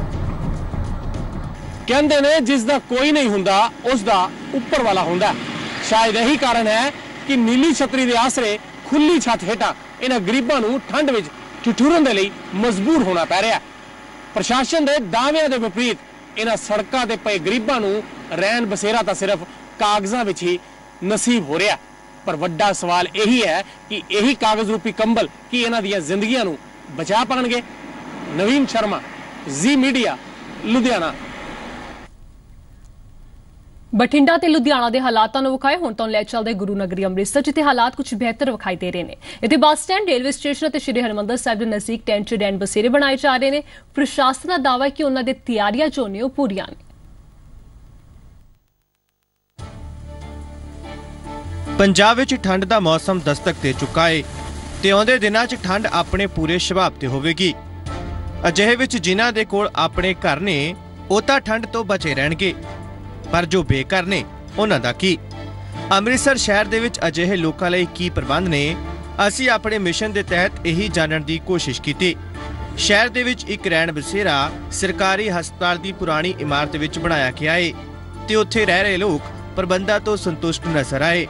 ਕਹਿੰਦੇ ਨੇ ਜਿਸ ਦਾ ਕੋਈ ਨਹੀਂ ਹੁੰਦਾ ਉਸ ਦਾ ਉੱਪਰ ਵਾਲਾ ਹੁੰਦਾ। ਸ਼ਾਇਦ ਇਹੀ ਕਾਰਨ ਹੈ ਕਿ ਨੀਲੀ ਛਤਰੀ ਦੇ ਆਸਰੇ ਖੁੱਲੀ ਛੱਤ ਹੇਠਾਂ ਇਹਨਾਂ ਗਰੀਬਾਂ ਨੂੰ ਠੰਡ ਵਿੱਚ ਠਿਠੁਰਨ ਦੇ ਲਈ ਮਜਬੂਰ ਹੋਣਾ ਪੈ ਰਿਹਾ। ਪ੍ਰਸ਼ਾਸਨ ਦੇ ਦਾਅਵਿਆਂ ਦੇ ਵਿਪਰੀਤ ਇਹਨਾਂ ਸੜਕਾਂ ਤੇ ਪਏ ਗਰੀਬਾਂ ਨੂੰ ਰਹਿਣ ਬਸੇਰਾ ਤਾਂ ਸਿਰਫ ਕਾਗਜ਼ਾਂ ਵਿੱਚ ਹੀ ਨਸੀਬ ਹੋ ਰਿਹਾ। ਪਰ ਵੱਡਾ ਸਵਾਲ ਇਹੀ ਹੈ ਕਿ ਇਹੀ ਕਾਗਜ਼ ਰੂਪੀ ਕੰਬਲ ਕੀ ਇਹਨਾਂ ਦੀਆਂ ਜ਼ਿੰਦਗੀਆਂ ਨੂੰ ਬਚਾ ਪਾਣਗੇ? Naveen Sharma, Zee media, Ludhiana. ਬਠਿੰਡਾ ਤੇ ਲੁਧਿਆਣਾ ਦੇ ਹਾਲਾਤਾਂ ਨੂੰ ਵਿਖਾਏ ਹੁਣ ਤੋਂ ਲੈ ਚੱਲਦੇ ਗੁਰੂ ਨਗਰੀ ਅੰਮ੍ਰਿਤਸਰ, ਜਿੱਥੇ ਹਾਲਾਤ ਕੁਝ ਬਿਹਤਰ ਵਿਖਾਈ ਦੇ ਰਹੇ ਨੇ। ਇੱਥੇ ਬੱਸ ਸਟੈਂਡ, ਰੇਲਵੇ ਸਟੇਸ਼ਨ ਅਤੇ ਸ਼੍ਰੀ ਹਰਿਮੰਦਰ ਸਾਹਿਬ ਦੇ ਨਜ਼ਦੀਕ ਟੈਂਟ 'ਚ ਰਹਿਣ ਬਸੇਰੇ ਬਣਾਏ ਜਾ ਰਹੇ ਨੇ। ਪ੍ਰਸ਼ਾਸਨ ਦਾ ਦਾਅਵਾ ਹੈ ਕਿ ਉਹਨਾਂ ਦੀ ਤਿਆਰੀਆਂ ਜੋ ਨੇ ਉਹ ਪੂਰੀਆਂ ਨੇ। ਪੰਜਾਬ ਵਿੱਚ ਠੰਡ ਦਾ ਮੌਸਮ ਦਸਤਕ ਦੇ ਚੁੱਕਾ ਹੈ ਤੇ ਆਉਂਦੇ ਦਿਨਾਂ 'ਚ ਠੰਡ ਆਪਣੇ ਪੂਰੇ ਸ਼ਬਾਬ ਤੇ ਹੋਵੇਗੀ। ਅਜਿਹੇ ਵਿੱਚ ਜਿਨ੍ਹਾਂ ਦੇ ਕੋਲ ਆਪਣੇ ਘਰ ਨੇ ਉਹ ਤਾਂ ਠੰਡ ਤੋਂ ਬਚੇ ਰਹਿਣਗੇ, ਪਰ ਜੋ ਬੇਘਰ ਨੇ ਉਹਨਾਂ ਦਾ ਕੀ? ਅੰਮ੍ਰਿਤਸਰ ਸ਼ਹਿਰ ਦੇ ਵਿੱਚ ਅਜਿਹੇ ਲੋਕਾਂ ਲਈ ਕੀ ਪ੍ਰਬੰਧ ਨੇ? ਅਸੀਂ ਆਪਣੇ ਮਿਸ਼ਨ ਦੇ ਤਹਿਤ ਇਹੀ ਜਾਣਨ ਦੀ ਕੋਸ਼ਿਸ਼ ਕੀਤੀ। ਸ਼ਹਿਰ ਦੇ ਵਿੱਚ ਇੱਕ ਰਹਿਣ ਬਸੇਰਾ ਸਰਕਾਰੀ ਹਸਪਤਾਲ ਦੀ ਪੁਰਾਣੀ ਇਮਾਰਤ ਵਿੱਚ ਬਣਾਇਆ ਗਿਆ ਹੈ ਤੇ ਉੱਥੇ ਰਹਿ ਰਹੇ ਲੋਕ ਪ੍ਰਬੰਧਾਂ ਤੋਂ ਸੰਤੁਸ਼ਟ ਨਜ਼ਰ ਆਏ।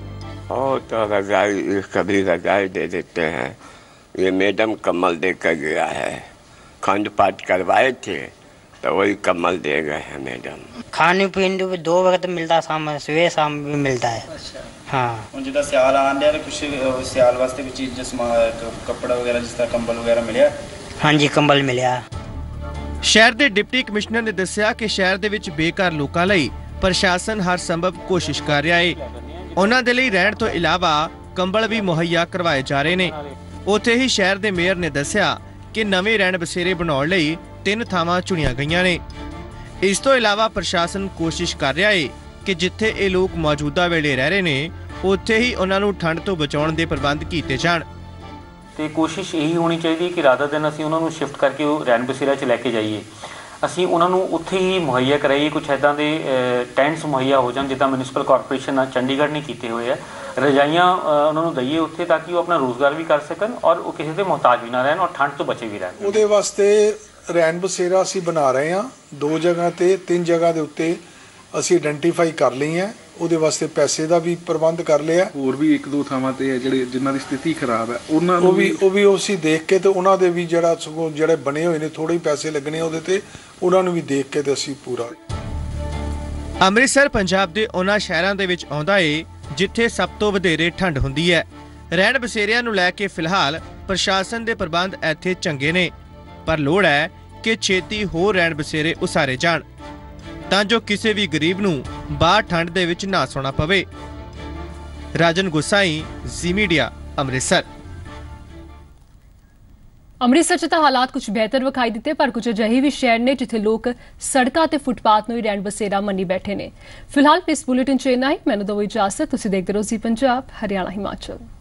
और तो रजाई कभी रजाई दे देते हैं। ये मैडम कम्बल दे कर गया है, खंड पाठ करवाए थे तो वही कम्बल दे गए हैं मैडम। खाने पीने भी 2 वक्त मिलता, शाम सुबह शाम भी मिलता है। हाँ जिदा सियाल आन दिया कुछ सियाल वास्ते कुछ चीज कपड़ा वगैरह जिस तरह कंबल वगैरह मिले? हाँ जी, कंबल मिले। ਸ਼ਹਿਰ ਦੇ ਡਿਪਟੀ ਕਮਿਸ਼ਨਰ ਨੇ ਦੱਸਿਆ ਕਿ ਸ਼ਹਿਰ ਦੇ ਵਿੱਚ ਬੇਘਰ ਲੋਕਾਂ ਲਈ ਪ੍ਰਸ਼ਾਸਨ ਹਰ ਸੰਭਵ ਕੋਸ਼ਿਸ਼ ਕਰ ਰਿਹਾ ਹੈ। ਉਹਨਾਂ ਦੇ ਲਈ ਰਹਿਣ ਤੋਂ ਇਲਾਵਾ ਕੰਬਲ ਵੀ ਮੁਹੱਈਆ ਕਰਵਾਏ ਜਾ ਰਹੇ ਨੇ। ਉੱਥੇ ਹੀ ਸ਼ਹਿਰ ਦੇ ਮੇਅਰ ਨੇ ਦੱਸਿਆ ਕਿ ਨਵੇਂ ਰਹਿਣ ਬਸੇਰੇ ਬਣਾਉਣ ਲਈ 3 ਥਾਵਾਂ ਚੁਣੀਆਂ ਗਈਆਂ ਨੇ। ਇਸ ਤੋਂ ਇਲਾਵਾ ਪ੍ਰਸ਼ਾਸਨ ਕੋਸ਼ਿਸ਼ ਕਰ ਰਿਹਾ ਹੈ ਕਿ ਜਿੱਥੇ ਇਹ ਲੋਕ ਮੌਜੂਦਾ ਵੇਲੇ ਰਹਿ ਰਹੇ ਨੇ ਉੱਥੇ ਹੀ ਉਹਨਾਂ ਨੂੰ ਠੰਡ ਤੋਂ ਬਚਾਉਣ ਦੇ ਪ੍ਰਬੰਧ ਕੀਤੇ ਜਾਣ। ਤੇ ਕੋਸ਼ਿਸ਼ ਇਹੀ ਹੋਣੀ ਚਾਹੀਦੀ ਕਿ ਰਾਤ ਦਿਨ ਅਸੀਂ ਉਹਨਾਂ ਨੂੰ ਸ਼ਿਫਟ ਕਰਕੇ ਉਹ ਰਹਿਣ ਬਸੇਰਾ 'ਚ ਲੈ ਕੇ ਜਾਈਏ। ਅਸੀਂ ਉਹਨਾਂ ਨੂੰ ਉੱਥੇ ਹੀ ਮੁਹੱਈਆ ਕਰਾਈਏ। ਕੁਛ ਇੱਦਾਂ ਦੇ ਟੈਂਟਸ ਮੁਹੱਈਆ ਹੋ ਜਾਣ ਜਿੱਦਾਂ ਮਿਊਨਿਸਪਲ ਕਾਰਪੋਰੇਸ਼ਨ ਚੰਡੀਗੜ੍ਹ ਨੇ ਕੀਤੇ ਹੋਏ ਆ। ਰਜਾਈਆਂ ਉਹਨਾਂ ਨੂੰ ਦਈਏ ਉੱਥੇ ਤਾਂ ਕਿ ਉਹ ਆਪਣਾ ਰੋਜ਼ਗਾਰ ਵੀ ਕਰ ਸਕਣ ਔਰ ਉਹ ਕਿਸੇ ਦੇ ਮੁਹਤਾਜ ਵੀ ਨਾ ਰਹਿਣ ਔਰ ਠੰਡ ਤੋਂ ਬਚੇ ਵੀ ਰਹਿਣ। ਉਹਦੇ ਵਾਸਤੇ ਰਹਿਣ ਬਸੇਰਾ ਅਸੀਂ ਬਣਾ ਰਹੇ ਹਾਂ 2 ਜਗ੍ਹਾ ਤੇ 3 ਜਗ੍ਹਾ ਦੇ ਉੱਤੇ ਅਸੀਂ ਆਇਡੈਂਟੀਫਾਈ ਕਰ ਲਈ ਹੈ। ਉਹਦੇ ਵਾਸਤੇ ਪੈਸੇ ਦਾ ਵੀ ਪ੍ਰਬੰਧ ਕਰ ਲਿਆ। ਹੋਰ ਵੀ 1-2 ਥਾਵਾਂ ਤੇ ਹੈ ਜਿਹੜੇ ਜਿਨ੍ਹਾਂ ਦੀ ਸਥਿਤੀ ਖਰਾਬ ਹੈ ਉਹਨਾਂ ਨੂੰ ਉਹ ਵੀ ਅਸੀਂ ਦੇਖ ਕੇ ਤੇ ਉਹਨਾਂ ਦੇ ਵੀ ਜਿਹੜੇ ਬਣੇ ਹੋਏ ਨੇ ਥੋੜੇ ਪੈਸੇ ਲੱਗਣੇ ਉਹਦੇ ਤੇ ਉਹਨਾਂ ਨੂੰ ਵੀ ਦੇਖ ਕੇ ਤੇ ਅਸੀਂ ਪੂਰਾ। ਅੰਮ੍ਰਿਤਸਰ ਪੰਜਾਬ ਦੇ ਉਹਨਾਂ ਸ਼ਹਿਰਾਂ ਦੇ ਵਿੱਚ ਆਉਂਦਾ ਏ ਜਿੱਥੇ ਸਭ ਤੋਂ ਵਧੇਰੇ ਠੰਡ ਹੁੰਦੀ ਹੈ। ਰਹਿਣ ਬਸੇਰਿਆਂ ਨੂੰ ਲੈ ਕੇ ਫਿਲਹਾਲ ਪ੍ਰਸ਼ਾਸਨ ਦੇ ਪ੍ਰਬੰਧ ਇੱਥੇ ਚੰਗੇ ਨੇ, ਪਰ ਲੋੜ ਹੈ ਕਿ ਛੇਤੀ ਹੋਰ ਰਹਿਣ ਬਸੇਰੇ ਉਸਾਰੇ ਜਾਣ। ਤਾਂ ਜੋ ਕਿਸੇ ਵੀ ਗਰੀਬ ਨੂੰ ਬਾਹਰ ਠੰਡ ਦੇ ਵਿੱਚ ਨਾ ਸੌਣਾ ਪਵੇ। Rajan Gusain, Zee media, Amritsar. ਅੰਮ੍ਰਿਤਸਰ 'ਚ ਤਾਂ ਹਾਲਾਤ ਕੁਝ ਬਿਹਤਰ ਵਿਖਾਈ ਦਿੱਤੇ, ਪਰ ਕੁਝ ਅਜਿਹੇ ਵੀ ਸ਼ਹਿਰ ਨੇ ਜਿੱਥੇ ਲੋਕ ਸੜਕਾਂ ਤੇ ਫੁੱਟਪਾਥ ਨੂੰ ਹੀ ਰਹਿਣ ਬਸੇਰਾ ਮੰਨੀ ਬੈਠੇ ਨੇ। ਫਿਲਹਾਲ ਇਸ ਬੁਲੇਟਿਨ 'ਚ ਇੰਨਾ ਹੀ। ਮੈਨੂੰ ਦਿਓ ਇਜਾਜ਼ਤ। ਤੁਸੀਂ ਦੇਖਦੇ ਰਹੋ ਜ਼ੀ ਪੰਜਾਬ, ਹਰਿਆਣਾ ਹਿਮਾਚਲ।